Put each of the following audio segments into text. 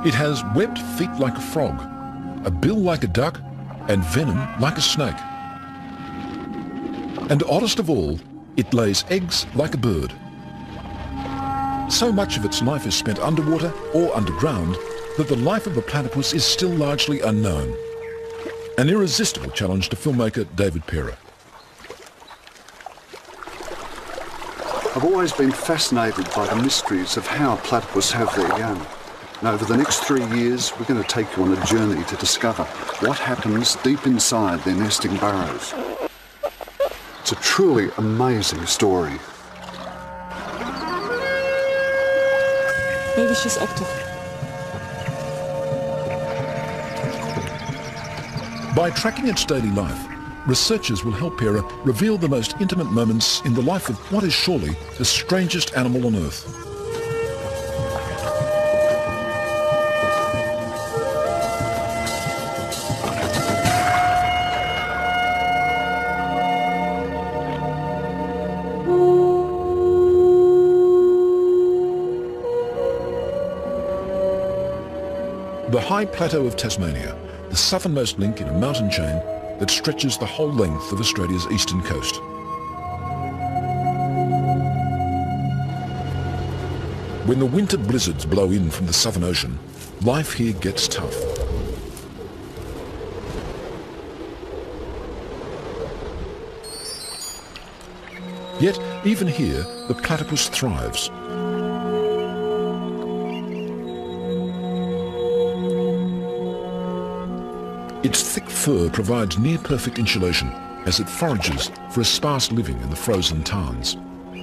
It has webbed feet like a frog, a bill like a duck, and venom like a snake. And oddest of all, it lays eggs like a bird. So much of its life is spent underwater or underground that the life of a platypus is still largely unknown. An irresistible challenge to filmmaker David Parer. I've always been fascinated by the mysteries of how platypus have their young. And over the next 3 years, we're going to take you on a journey to discover what happens deep inside their nesting burrows. It's a truly amazing story. Maybe she's active. By tracking its daily life, researchers will help Parer reveal the most intimate moments in the life of what is surely the strangest animal on Earth. The high plateau of Tasmania, the southernmost link in a mountain chain that stretches the whole length of Australia's eastern coast. When the winter blizzards blow in from the Southern Ocean, life here gets tough. Yet, even here, the platypus thrives. Its thick fur provides near-perfect insulation as it forages for a sparse living in the frozen tarns.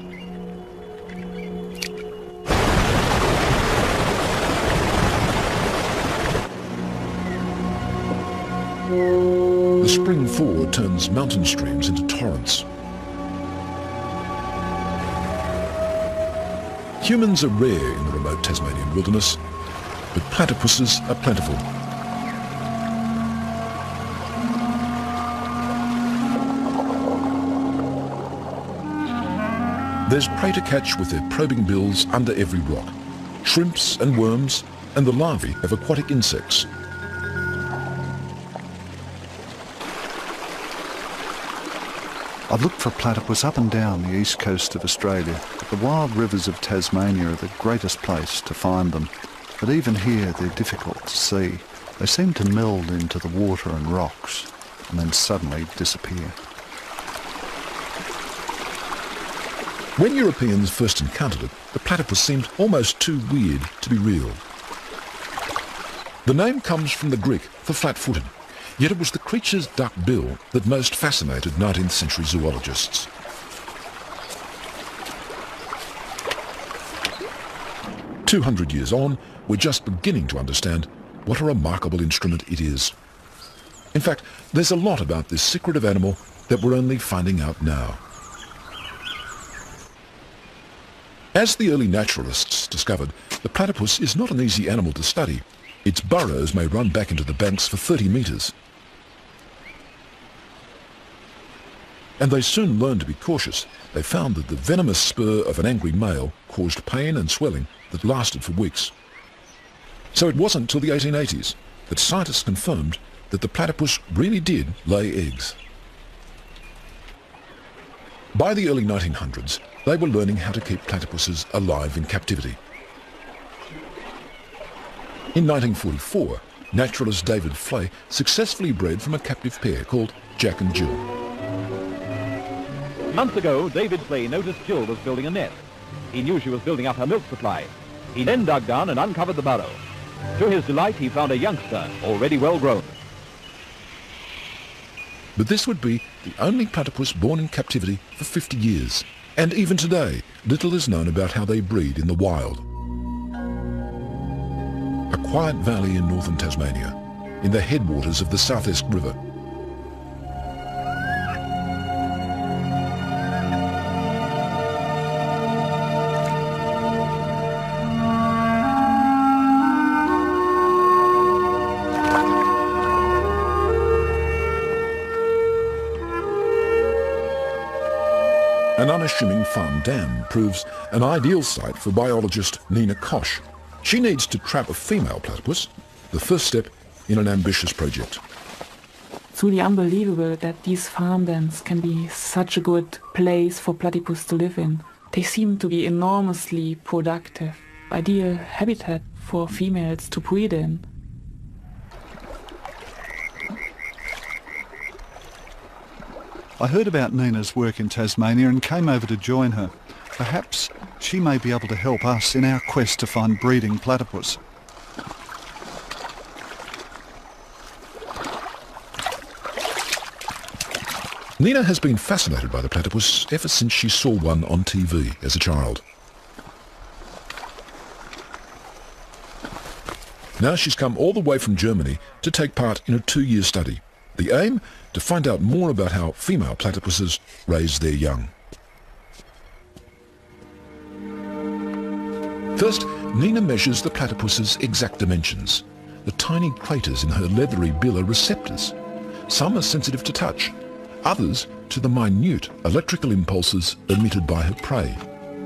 The spring thaw turns mountain streams into torrents. Humans are rare in the remote Tasmanian wilderness, but platypuses are plentiful. There's prey to catch with their probing bills under every rock, shrimps and worms, and the larvae of aquatic insects. I've looked for platypus up and down the east coast of Australia, but the wild rivers of Tasmania are the greatest place to find them. But even here they're difficult to see. They seem to meld into the water and rocks, and then suddenly disappear. When Europeans first encountered it, the platypus seemed almost too weird to be real. The name comes from the Greek for flat-footed, yet it was the creature's duck bill that most fascinated 19th century zoologists. "200 years on, we're just beginning to understand what a remarkable instrument it is. In fact, there's a lot about this secretive animal that we're only finding out now. As the early naturalists discovered, the platypus is not an easy animal to study. Its burrows may run back into the banks for 30 metres. And they soon learned to be cautious. They found that the venomous spur of an angry male caused pain and swelling that lasted for weeks. So it wasn't till the 1880s that scientists confirmed that the platypus really did lay eggs. By the early 1900s, they were learning how to keep platypuses alive in captivity. In 1944, naturalist David Flay successfully bred from a captive pair called Jack and Jill. Months ago, David Flay noticed Jill was building a nest. He knew she was building up her milk supply. He then dug down and uncovered the burrow. To his delight, he found a youngster, already well grown. But this would be the only platypus born in captivity for 50 years. And even today, little is known about how they breed in the wild. A quiet valley in northern Tasmania, in the headwaters of the South Esk River. An unassuming farm dam proves an ideal site for biologist Nina Kosh. She needs to trap a female platypus, the first step in an ambitious project. It's really unbelievable that these farmlands can be such a good place for platypus to live in. They seem to be enormously productive, ideal habitat for females to breed in. I heard about Nina's work in Tasmania and came over to join her. Perhaps she may be able to help us in our quest to find breeding platypus. Nina has been fascinated by the platypus ever since she saw one on TV as a child. Now she's come all the way from Germany to take part in a 2-year study. The aim? To find out more about how female platypuses raise their young. First, Nina measures the platypus's exact dimensions. The tiny craters in her leathery bill are receptors. Some are sensitive to touch, others to the minute electrical impulses emitted by her prey.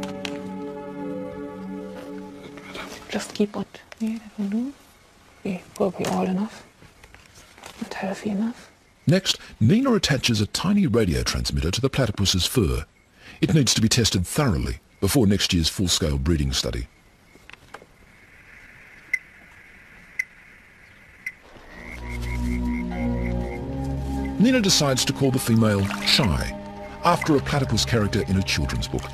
Just keep what that will do. Okay, probably all enough. Not healthy enough. Next, Nina attaches a tiny radio transmitter to the platypus's fur. It needs to be tested thoroughly before next year's full-scale breeding study. Nina decides to call the female Shy, after a platypus character in a children's book.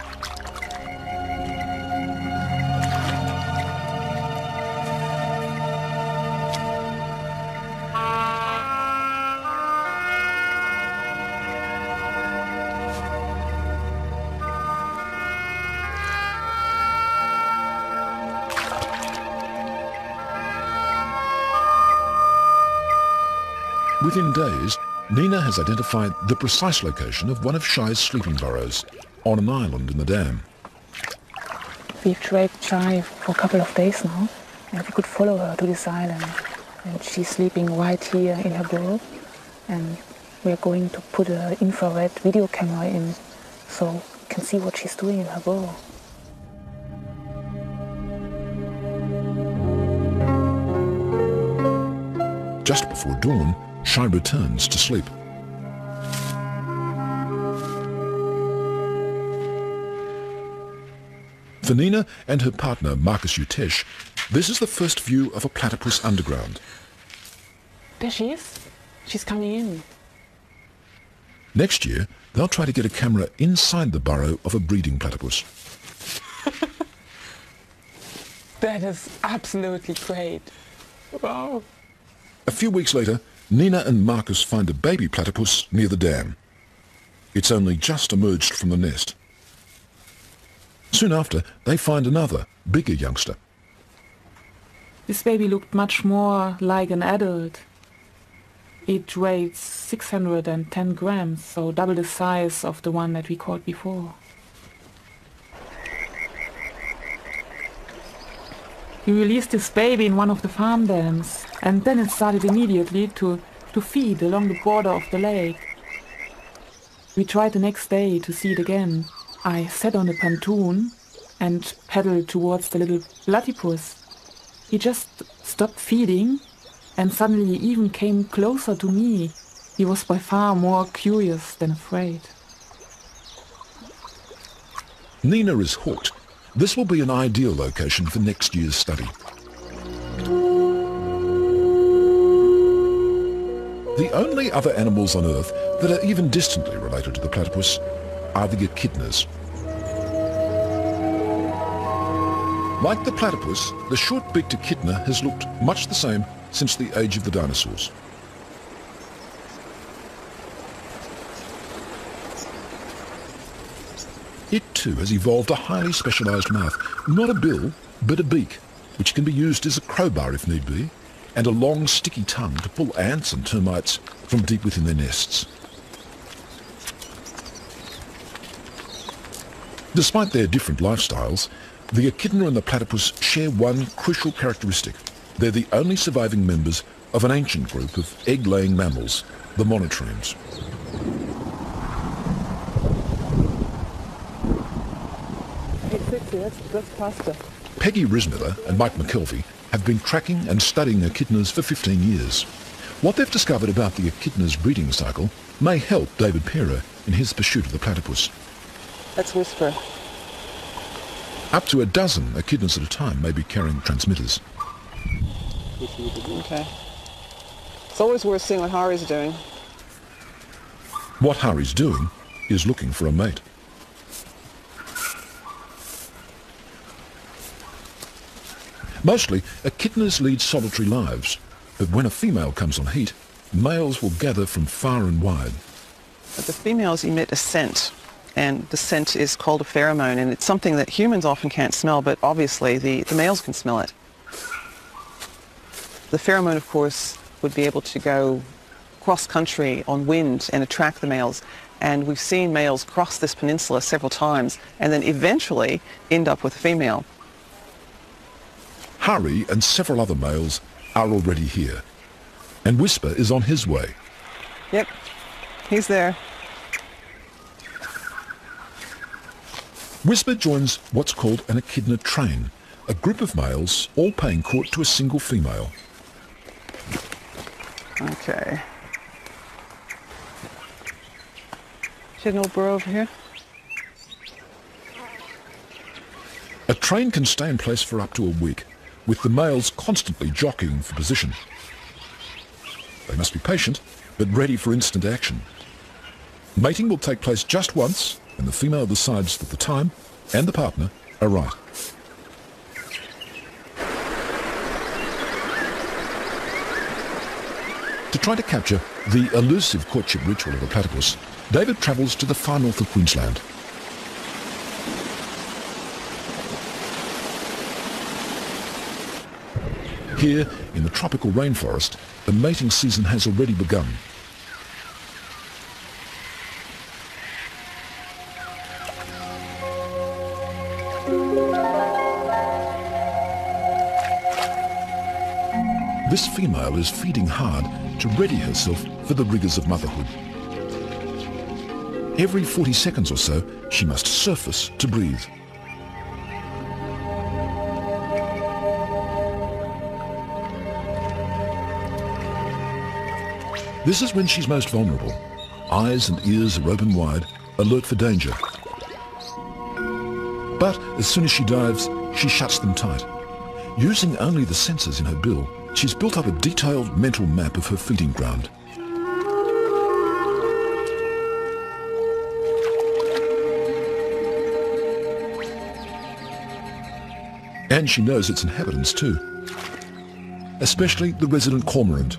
Within days, Nina has identified the precise location of one of Shy's sleeping burrows on an island in the dam. We've tracked Shy for a couple of days now, and we could follow her to this island. And she's sleeping right here in her burrow, and we're going to put an infrared video camera in so we can see what she's doing in her burrow. Just before dawn, Shy returns to sleep. For Nina and her partner Marcus Utesh, this is the first view of a platypus underground. There she is. She's coming in. Next year, they'll try to get a camera inside the burrow of a breeding platypus. That is absolutely great. Wow. A few weeks later, Nina and Marcus find a baby platypus near the dam. It's only just emerged from the nest. Soon after, they find another, bigger youngster. This baby looked much more like an adult. It weighs 610 grams, so double the size of the one that we caught before. We released this baby in one of the farm dams, and then it started immediately to feed along the border of the lake. We tried the next day to see it again. I sat on a pontoon and paddled towards the little platypus. He just stopped feeding and suddenly even came closer to me. He was by far more curious than afraid. Nina is hooked. This will be an ideal location for next year's study. The only other animals on Earth that are even distantly related to the platypus are the echidnas. Like the platypus, the short-beaked echidna has looked much the same since the age of the dinosaurs. It too has evolved a highly specialised mouth, not a bill, but a beak, which can be used as a crowbar if need be, and a long sticky tongue to pull ants and termites from deep within their nests. Despite their different lifestyles, the echidna and the platypus share one crucial characteristic. They're the only surviving members of an ancient group of egg-laying mammals, the monotremes. Hey, quickly, that's faster. Peggy Rismiller and Mike McKelvey have been tracking and studying echidnas for 15 years. What they've discovered about the echidna's breeding cycle may help David Parer in his pursuit of the platypus. Let's whisper. Up to a dozen echidnas at a time may be carrying transmitters. Okay. It's always worth seeing what Hari's doing. What Hari's doing is looking for a mate. Mostly, echidnas lead solitary lives, but when a female comes on heat, males will gather from far and wide. But the females emit a scent, and the scent is called a pheromone, and it's something that humans often can't smell, but obviously the males can smell it. The pheromone, of course, would be able to go cross-country on wind and attract the males, and we've seen males cross this peninsula several times and then eventually end up with a female. Hari and several other males are already here, and Whisper is on his way. Yep, he's there. Whisper joins what's called an echidna train, a group of males all paying court to a single female. Okay. See an old burrow over here? A train can stay in place for up to a week, with the males constantly jockeying for position. They must be patient, but ready for instant action. Mating will take place just once, and the female decides that the time and the partner are right. To try to capture the elusive courtship ritual of the platypus, David travels to the far north of Queensland. Here, in the tropical rainforest, the mating season has already begun. This female is feeding hard to ready herself for the rigours of motherhood. Every 40 seconds or so, she must surface to breathe. This is when she's most vulnerable. Eyes and ears are open wide, alert for danger. But as soon as she dives, she shuts them tight. Using only the sensors in her bill, she's built up a detailed mental map of her feeding ground. And she knows its inhabitants too, especially the resident cormorant.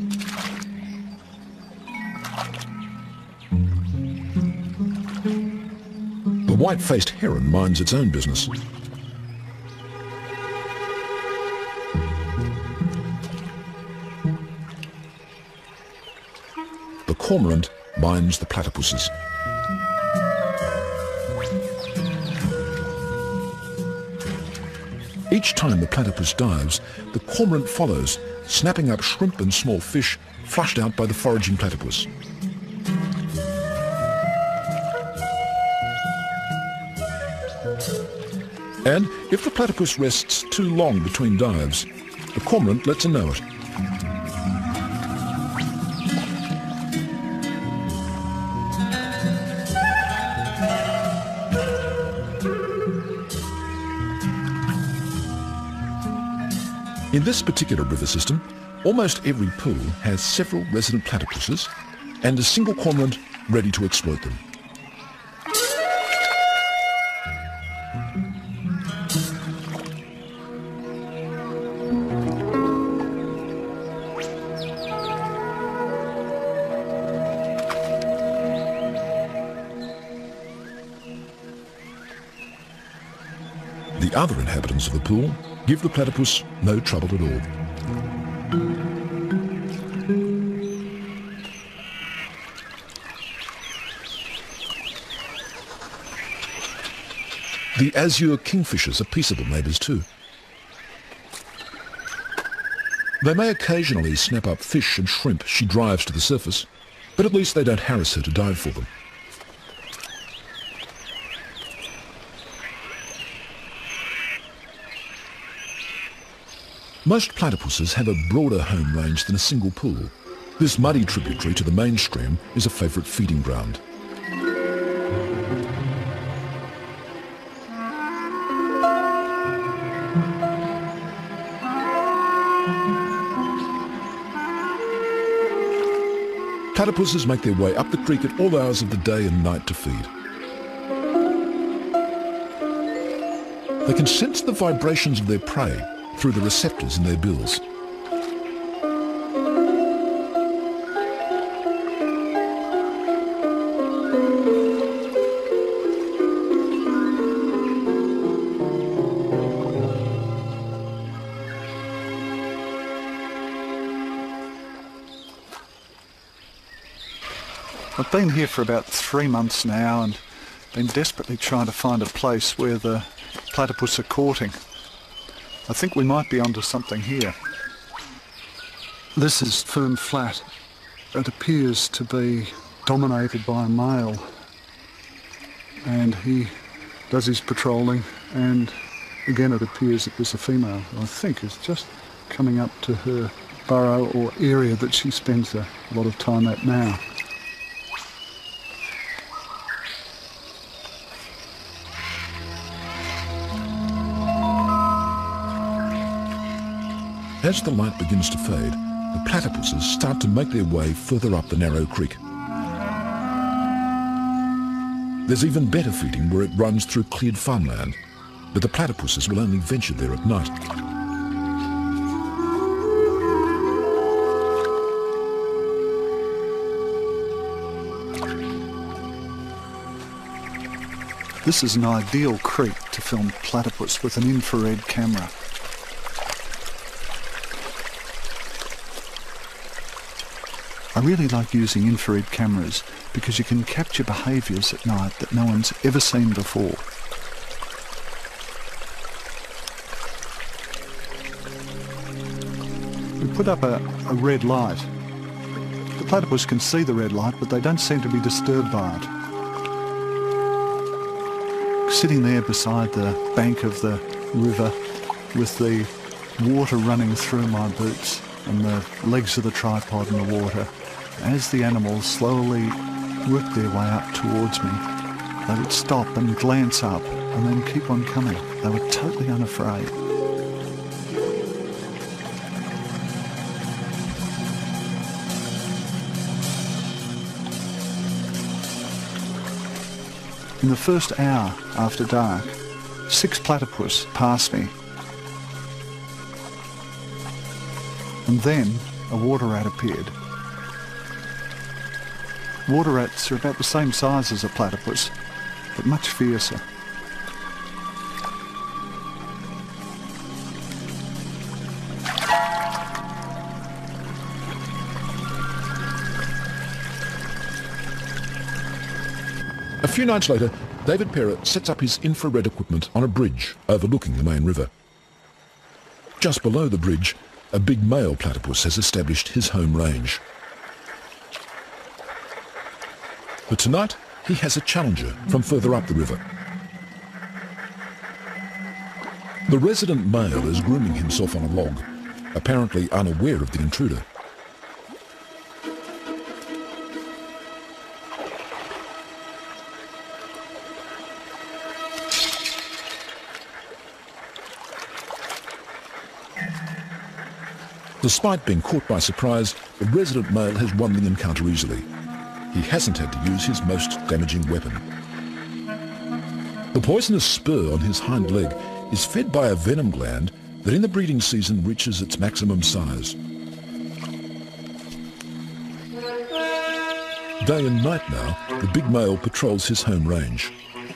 The white-faced heron minds its own business. The cormorant minds the platypuses. Each time the platypus dives, the cormorant follows, snapping up shrimp and small fish flushed out by the foraging platypus. And if the platypus rests too long between dives, the cormorant lets her know it. In this particular river system, almost every pool has several resident platypuses and a single cormorant ready to exploit them. The other inhabitants of the pool give the platypus no trouble at all. The azure kingfishers are peaceable neighbours too. They may occasionally snap up fish and shrimp she drives to the surface, but at least they don't harass her to dive for them. Most platypuses have a broader home range than a single pool. This muddy tributary to the main stream is a favourite feeding ground. Platypuses make their way up the creek at all hours of the day and night to feed. They can sense the vibrations of their prey through the receptors in their bills. I've been here for about 3 months now and been desperately trying to find a place where the platypus are courting. I think we might be onto something here. This is Fern Flat. It appears to be dominated by a male, and he does his patrolling, and again it appears that there's a female who I think is just coming up to her burrow or area that she spends a lot of time at now. As the light begins to fade, the platypuses start to make their way further up the narrow creek. There's even better feeding where it runs through cleared farmland, but the platypuses will only venture there at night. This is an ideal creek to film platypus with an infrared camera. I really like using infrared cameras because you can capture behaviours at night that no one's ever seen before. We put up a red light. The platypus can see the red light, but they don't seem to be disturbed by it. Sitting there beside the bank of the river with the water running through my boots and the legs of the tripod in the water, as the animals slowly worked their way up towards me, they would stop and glance up and then keep on coming. They were totally unafraid. In the first hour after dark, 6 platypus passed me. And then a water rat appeared. Water rats are about the same size as a platypus, but much fiercer. A few nights later, David Perrott sets up his infrared equipment on a bridge overlooking the main river. Just below the bridge, a big male platypus has established his home range. But tonight, he has a challenger from further up the river. The resident male is grooming himself on a log, apparently unaware of the intruder. Despite being caught by surprise, the resident male has won the encounter easily. He hasn't had to use his most damaging weapon. The poisonous spur on his hind leg is fed by a venom gland that in the breeding season reaches its maximum size. Day and night now, the big male patrols his home range.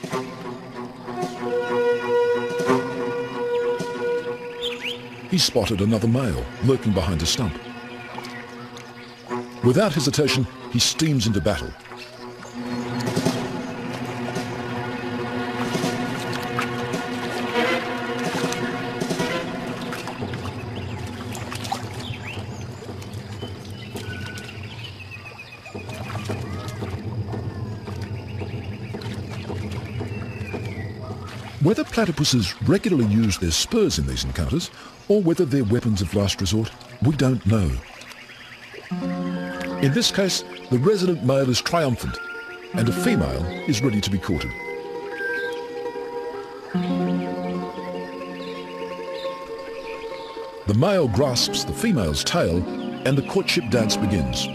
He spotted another male lurking behind a stump. Without hesitation, he steams into battle. Whether platypuses regularly use their spurs in these encounters, or whether they're weapons of last resort, we don't know. In this case, the resident male is triumphant, and a female is ready to be courted. The male grasps the female's tail, and the courtship dance begins.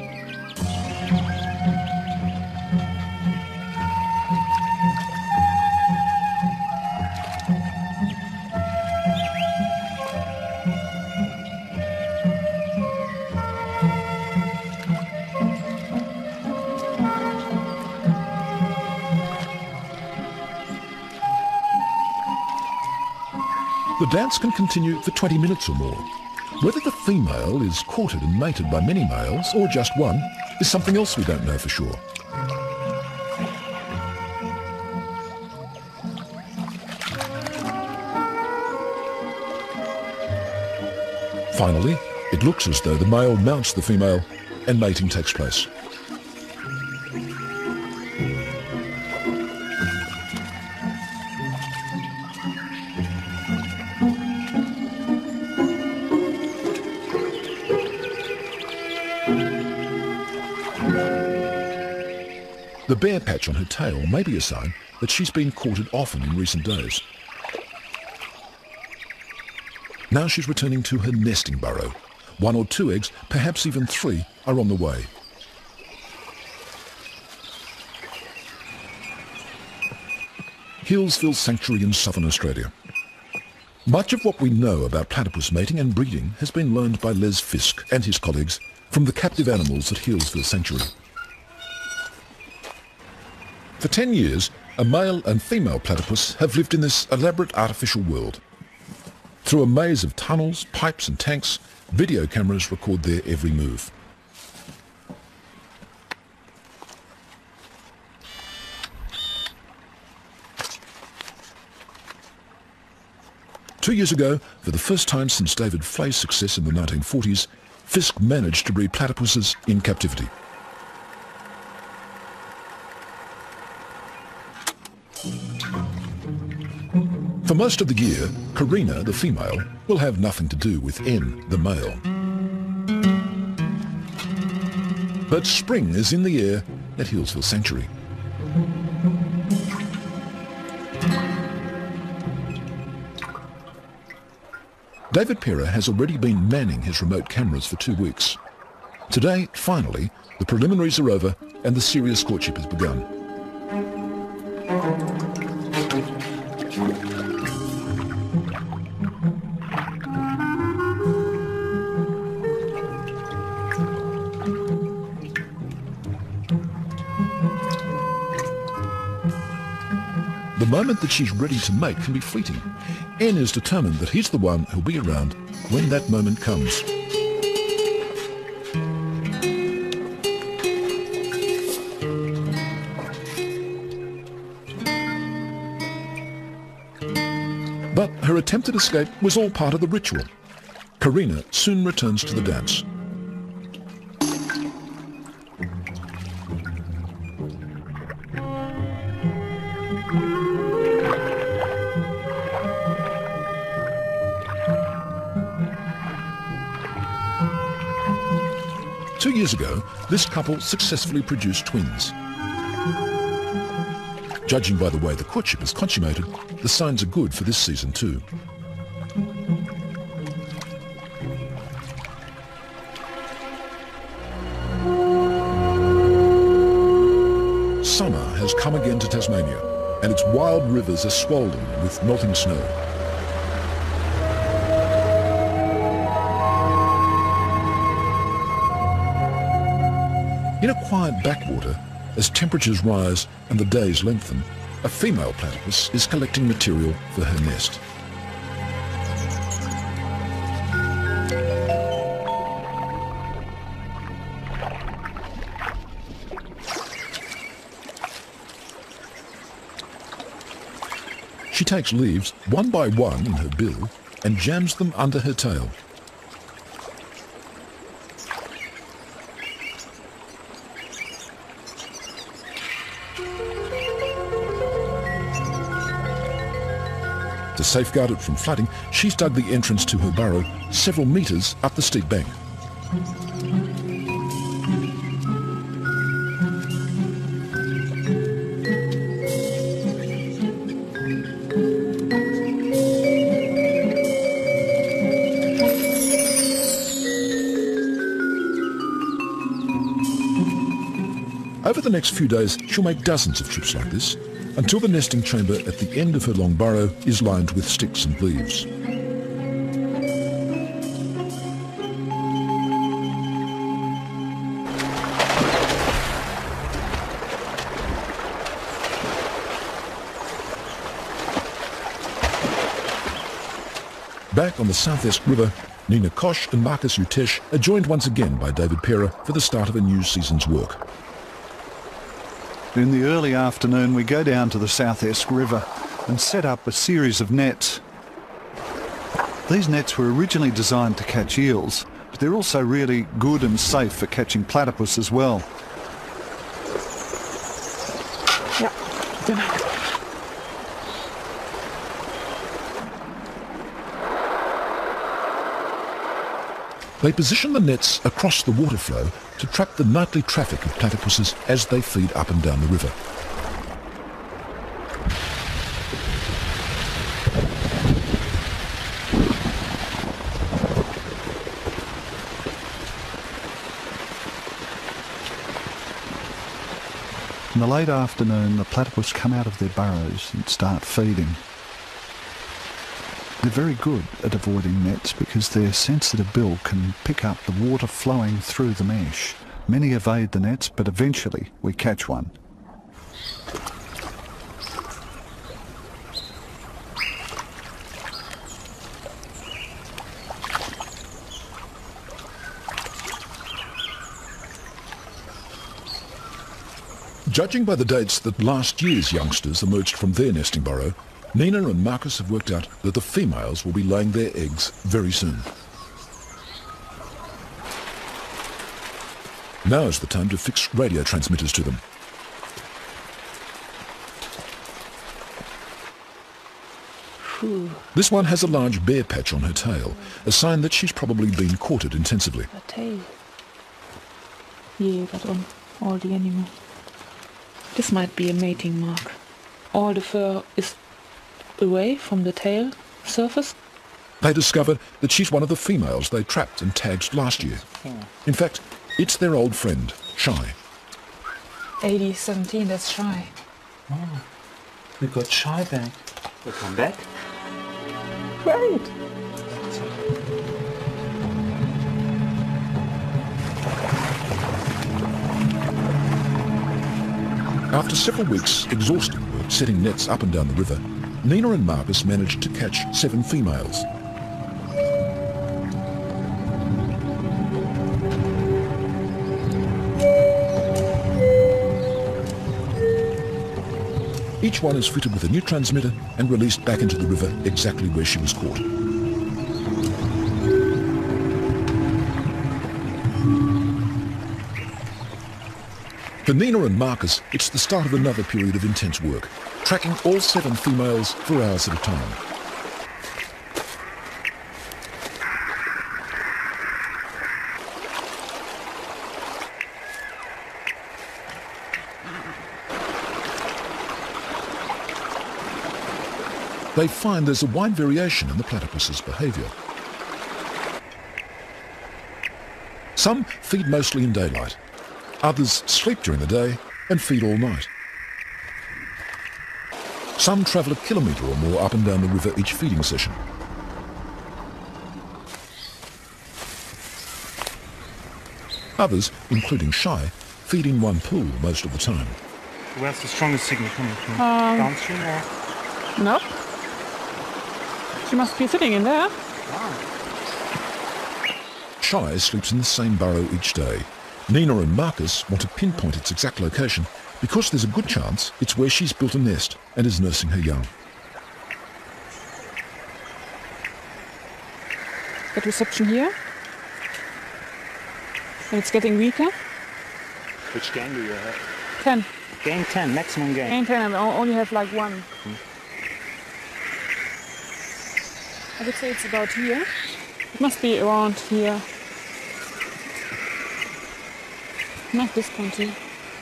The dance can continue for 20 minutes or more. Whether the female is courted and mated by many males, or just one, is something else we don't know for sure. Finally, it looks as though the male mounts the female and mating takes place. The bare patch on her tail may be a sign that she's been courted often in recent days. Now she's returning to her nesting burrow. 1 or 2 eggs, perhaps even 3, are on the way. Healesville Sanctuary in southern Australia. Much of what we know about platypus mating and breeding has been learned by Les Fisk and his colleagues from the captive animals at Healesville Sanctuary. For 10 years, a male and female platypus have lived in this elaborate artificial world. Through a maze of tunnels, pipes and tanks, video cameras record their every move. Two years ago, for the first time since David Flay's success in the 1940s, Fisk managed to breed platypuses in captivity. For most of the year, Karina, the female, will have nothing to do with N, the male. But spring is in the air at Healesville Sanctuary. David Perra has already been manning his remote cameras for 2 weeks. Today, finally, the preliminaries are over and the serious courtship has begun. The moment that she's ready to mate can be fleeting. N is determined that he's the one who'll be around when that moment comes. But her attempted escape was all part of the ritual. Karina soon returns to the dance. Two years ago, this couple successfully produced twins. Judging by the way the courtship is consummated, the signs are good for this season too. Summer has come again to Tasmania, and its wild rivers are swollen with melting snow. In a quiet backwater, as temperatures rise and the days lengthen, a female platypus is collecting material for her nest. She takes leaves one by one in her bill and jams them under her tail. To safeguard it from flooding, she's dug the entrance to her burrow several metres up the steep bank. Over the next few days, she'll make dozens of trips like this, until the nesting chamber at the end of her long burrow is lined with sticks and leaves. Back on the South Esk River, Nina Koch and Marcus Utesh are joined once again by David Pera for the start of a new season's work. In the early afternoon, we go down to the South Esk River and set up a series of nets. These nets were originally designed to catch eels, but they're also really good and safe for catching platypus as well. Ja, genau. They position the nets across the water flow to trap the nightly traffic of platypuses as they feed up and down the river. In the late afternoon, the platypus come out of their burrows and start feeding. They're very good at avoiding nets because their sensitive bill can pick up the water flowing through the mesh. Many evade the nets, but eventually we catch one. Judging by the dates that last year's youngsters emerged from their nesting burrow, Nina and Marcus have worked out that the females will be laying their eggs very soon. Now is the time to fix radio transmitters to them. This one has a large bare patch on her tail, a sign that she's probably been courted intensively. The tail. Yeah, but on all the animal. This might be a mating mark. All the fur is away from the tail surface. They discovered that she's one of the females they trapped and tagged last year. In fact, it's their old friend, Shy. 80-17, that's Shy. Oh, we got Shy back. We'll come back. Great! After several weeks' exhausting work setting nets up and down the river, Nina and Marcus managed to catch 7 females. Each one is fitted with a new transmitter and released back into the river exactly where she was caught. For Nina and Marcus, it's the start of another period of intense work, tracking all 7 females for hours at a time. They find there's a wide variation in the platypus's behaviour. Some feed mostly in daylight. Others sleep during the day and feed all night. Some travel a kilometre or more up and down the river each feeding session. Others, including Shy, feed in one pool most of the time. Where's the strongest signal coming from? Downstream or? No. She must be sitting in there. Shy sleeps in the same burrow each day. Nina and Marcus want to pinpoint its exact location because there's a good chance it's where she's built a nest and is nursing her young. Get reception here. And it's getting weaker. Which gang do you have? 10. Gang 10, maximum gang. Gang 10, and I only have like 1. I would say it's about here. It must be around here. Not this point here.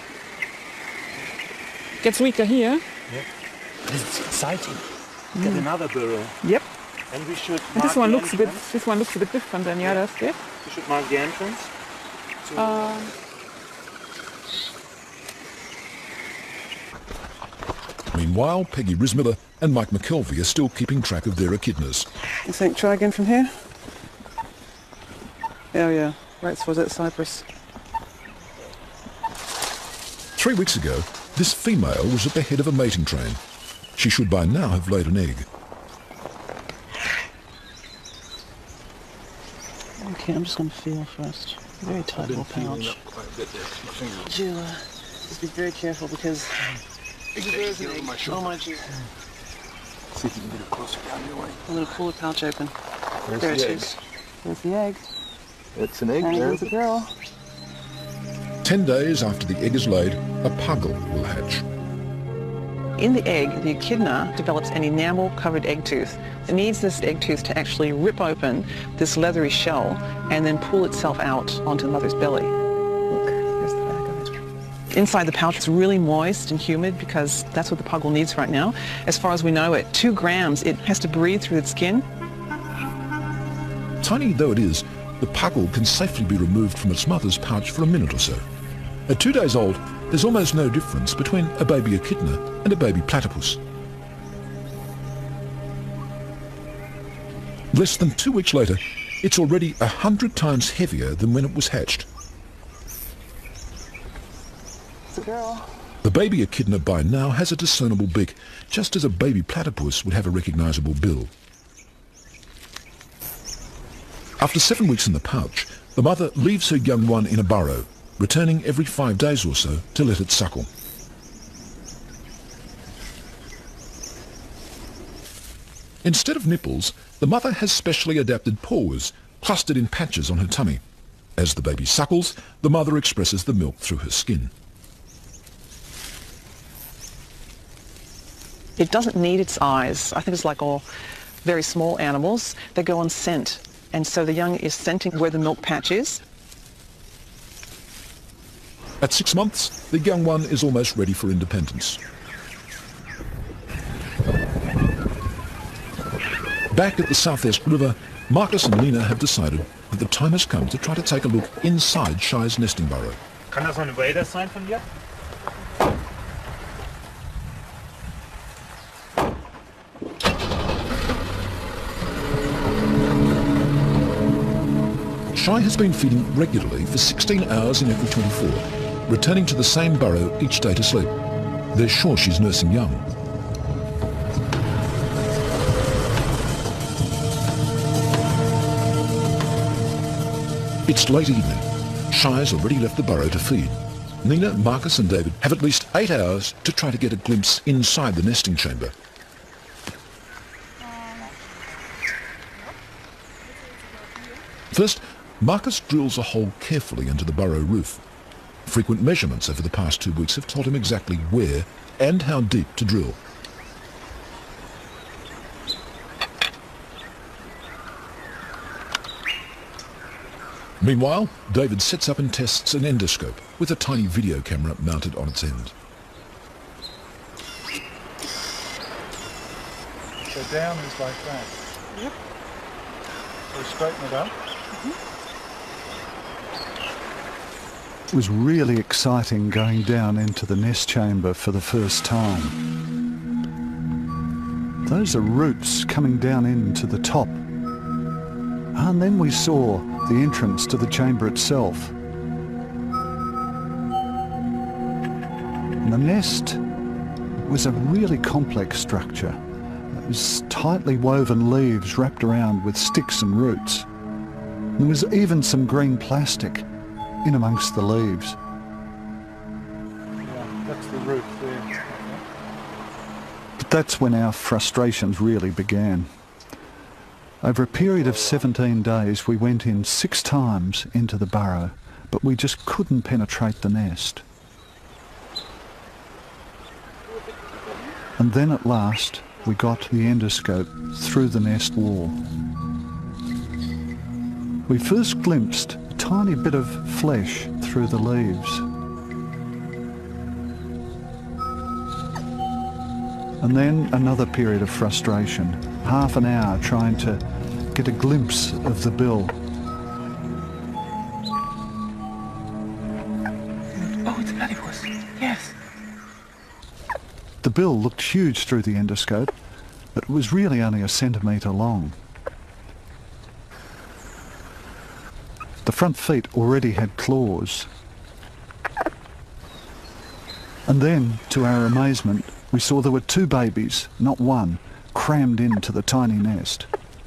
Gets weaker here. Yeah. This is exciting. Get another burrow. Yep. And we should And this mark one the looks a bit. entrance. This one looks a bit different than the others. Yeah. We should mark the entrance. Meanwhile, Peggy Rismiller and Mike McKelvey are still keeping track of their echidnas. You think try again from here? Oh yeah, right towards that cypress. 3 weeks ago, this female was at the head of a mating train. She should by now have laid an egg. Okay, I'm just going to feel first. Very tight little pouch. Would you just be very careful because there's an egg. Oh my gee. See if you can get it closer down your way. I'm going to pull the pouch open. There's There the it egg. is. There's the egg. It's an egg And there. there's a girl. 10 days after the egg is laid, a puggle will hatch. In the egg, the echidna develops an enamel-covered egg tooth. It needs this egg tooth to actually rip open this leathery shell and then pull itself out onto the mother's belly. Look, there's the back of it. Inside the pouch, it's really moist and humid because that's what the puggle needs right now. As far as we know, at 2 grams, it has to breathe through its skin. Tiny though it is, the puggle can safely be removed from its mother's pouch for a minute or so. At 2 days old, there's almost no difference between a baby echidna and a baby platypus. Less than 2 weeks later, it's already 100 times heavier than when it was hatched. It's a girl. The baby echidna by now has a discernible beak, just as a baby platypus would have a recognizable bill. After 7 weeks in the pouch, the mother leaves her young one in a burrow, returning every 5 days or so to let it suckle. Instead of nipples, the mother has specially adapted paws, clustered in patches on her tummy. As the baby suckles, the mother expresses the milk through her skin. It doesn't need its eyes. I think it's like all very small animals. They go on scent. And so the young is scenting where the milk patch is. At 6 months, the young one is almost ready for independence. Back at the Southeast River, Marcus and Lena have decided that the time has come to try to take a look inside Shai's nesting burrow. Kann das ein Wader sein von dir? Shai has been feeding regularly for 16 hours in every 24, returning to the same burrow each day to sleep. They're sure she's nursing young. It's late evening. Shai's already left the burrow to feed. Nina, Marcus and David have at least 8 hours to try to get a glimpse inside the nesting chamber. First, Marcus drills a hole carefully into the burrow roof. Frequent measurements over the past 2 weeks have told him exactly where and how deep to drill. Meanwhile, David sets up and tests an endoscope with a tiny video camera mounted on its end. So down is like that. Yep. So straighten it up. It was really exciting going down into the nest chamber for the first time. Those are roots coming down into the top. And then we saw the entrance to the chamber itself. And the nest was a really complex structure. It was tightly woven leaves wrapped around with sticks and roots. There was even some green plastic in amongst the leaves. Yeah, that's the root there. But that's when our frustrations really began. Over a period of 17 days, we went in 6 times into the burrow, but we just couldn't penetrate the nest. And then at last, we got the endoscope through the nest wall. We first glimpsed a tiny bit of flesh through the leaves. And then another period of frustration, half an hour trying to get a glimpse of the bill. Oh, it's platypus. Yes. The bill looked huge through the endoscope, but it was really only a centimetre long. The front feet already had claws. And then, to our amazement, we saw there were two babies, not one, crammed into the tiny nest.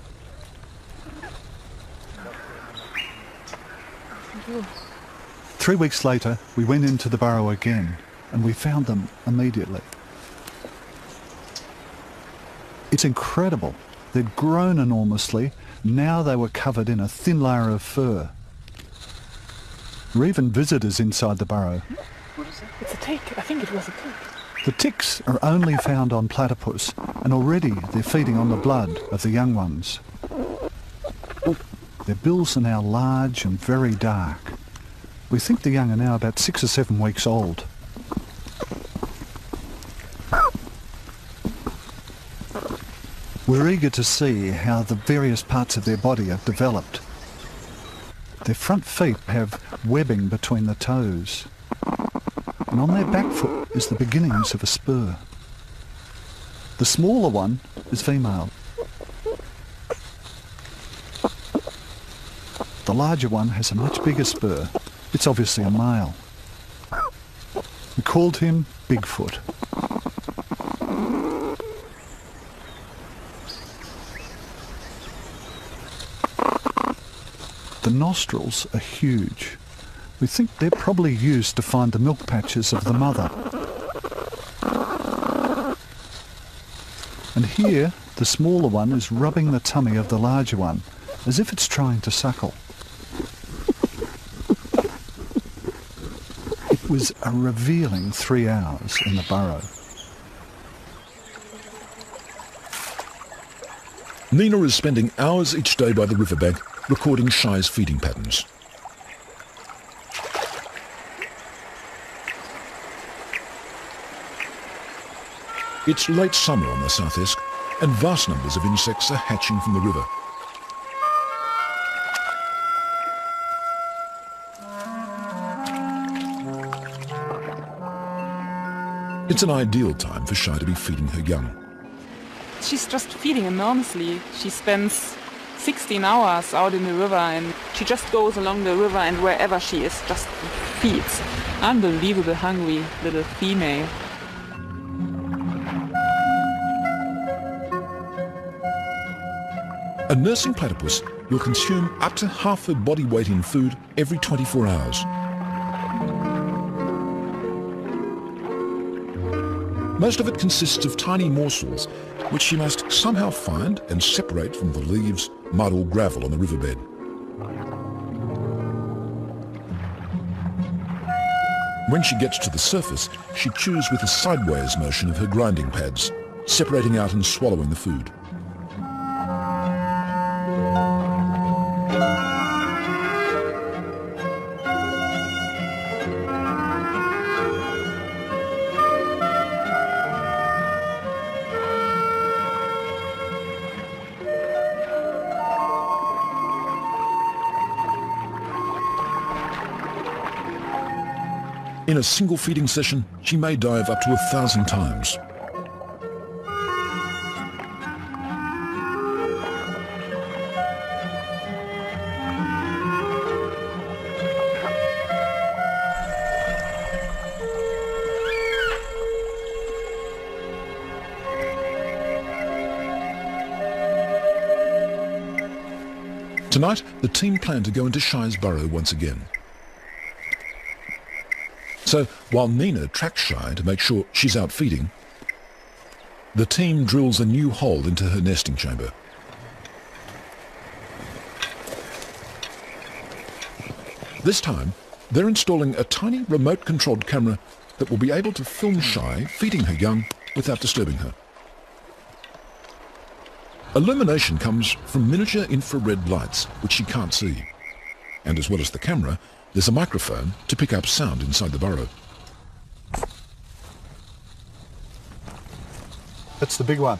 Three weeks later, we went into the burrow again, and we found them immediately. It's incredible. They'd grown enormously. Now they were covered in a thin layer of fur. There were even visitors inside the burrow. What is it? It's a tick. I think it was a tick. The ticks are only found on platypus, and already they're feeding on the blood of the young ones. Their bills are now large and very dark. We think the young are now about 6 or 7 weeks old. We're eager to see how the various parts of their body have developed. Their front feet have webbing between the toes, and on their back foot is the beginnings of a spur. The smaller one is female. The larger one has a much bigger spur. It's obviously a male. We called him Bigfoot. The nostrils are huge. We think they're probably used to find the milk patches of the mother. And here, the smaller one is rubbing the tummy of the larger one, as if it's trying to suckle. It was a revealing 3 hours in the burrow. Nina is spending hours each day by the riverbank recording Shy's feeding patterns. It's late summer on the South Esk, and vast numbers of insects are hatching from the river. It's an ideal time for Shy to be feeding her young. She's just feeding enormously. She spends 16 hours out in the river, and she just goes along the river, and wherever she is, just feeds. Unbelievable hungry little female. A nursing platypus will consume up to half her body weight in food every 24 hours. Most of it consists of tiny morsels, which she must somehow find and separate from the leaves, mud or gravel on the riverbed. When she gets to the surface, she chews with a sideways motion of her grinding pads, separating out and swallowing the food. In a single feeding session, she may dive up to 1,000 times. Tonight, the team plan to go into Shy's burrow once again. So, while Nina tracks Shy to make sure she's out feeding, the team drills a new hole into her nesting chamber. This time, they're installing a tiny remote-controlled camera that will be able to film Shy feeding her young without disturbing her. Illumination comes from miniature infrared lights, which she can't see. And as well as the camera, there's a microphone to pick up sound inside the burrow. That's the big one.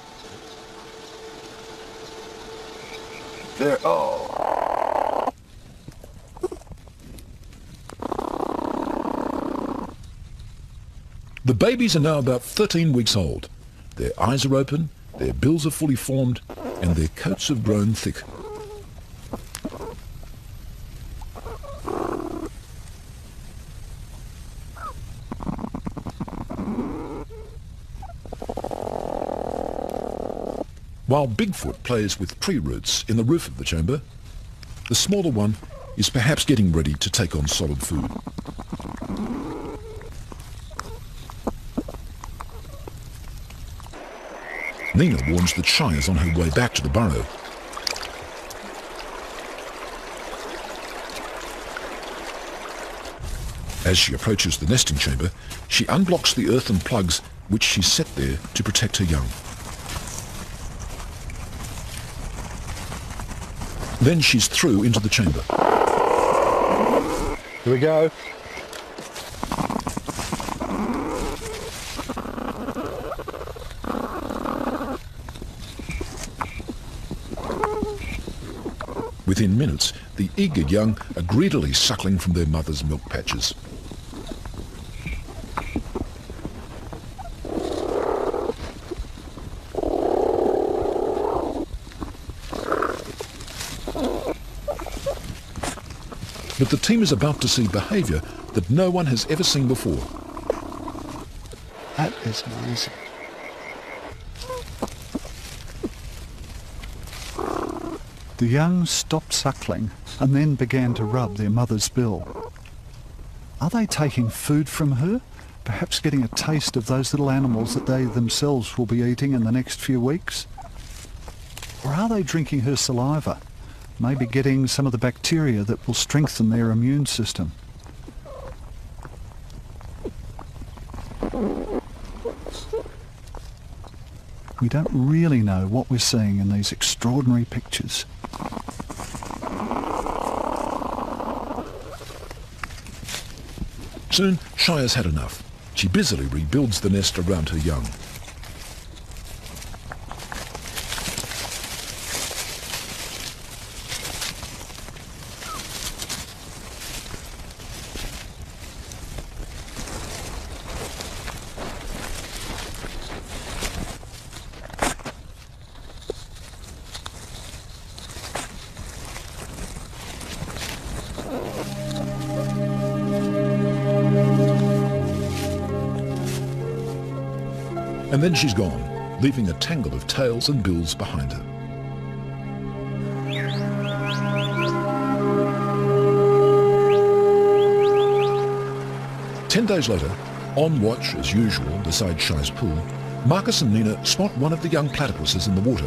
There. Oh. The babies are now about 13 weeks old. Their eyes are open, their bills are fully formed, and their coats have grown thick. While Bigfoot plays with tree roots in the roof of the chamber, the smaller one is perhaps getting ready to take on solid food. Nina warns that Shy is on her way back to the burrow. As she approaches the nesting chamber, she unblocks the earthen plugs which she set there to protect her young. Then she's through into the chamber. Here we go. Within minutes, the eager young are greedily suckling from their mother's milk patches. But the team is about to see behaviour that no one has ever seen before. That is amazing. The young stopped suckling and then began to rub their mother's bill. Are they taking food from her? Perhaps getting a taste of those little animals that they themselves will be eating in the next few weeks? Or are they drinking her saliva? Maybe getting some of the bacteria that will strengthen their immune system. We don't really know what we're seeing in these extraordinary pictures. Soon, Shy has had enough. She busily rebuilds the nest around her young. And then she's gone, leaving a tangle of tails and bills behind her. Ten days later, on watch as usual beside Shy's pool, Marcus and Nina spot one of the young platypuses in the water.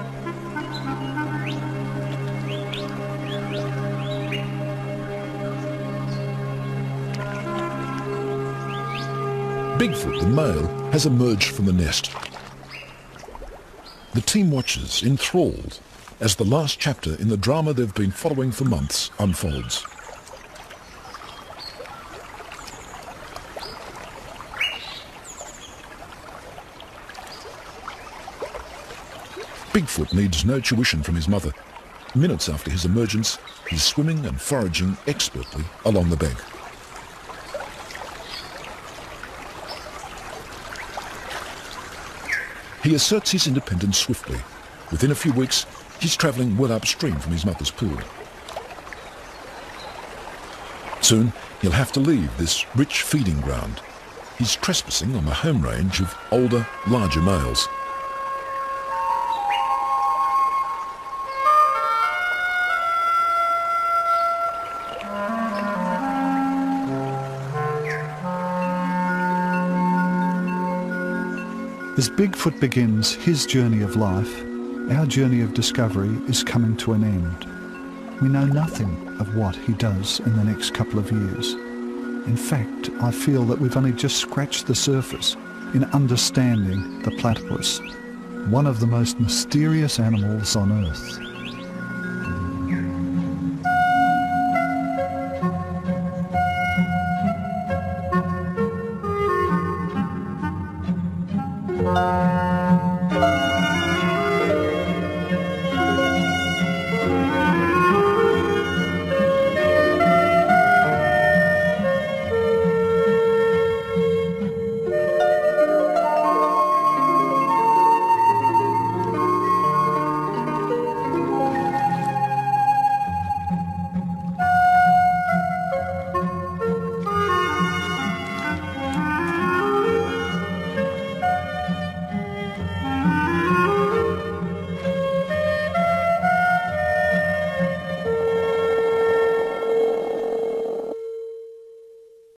Bigfoot, the male, has emerged from the nest. The team watches, enthralled, as the last chapter in the drama they've been following for months unfolds. Bigfoot needs no tuition from his mother. Minutes after his emergence, he's swimming and foraging expertly along the bank. He asserts his independence swiftly. Within a few weeks, he's travelling well upstream from his mother's pool. Soon, he'll have to leave this rich feeding ground. He's trespassing on the home range of older, larger males. As Bigfoot begins his journey of life, our journey of discovery is coming to an end. We know nothing of what he does in the next couple of years. In fact, I feel that we've only just scratched the surface in understanding the platypus. one of the most mysterious animals on Earth.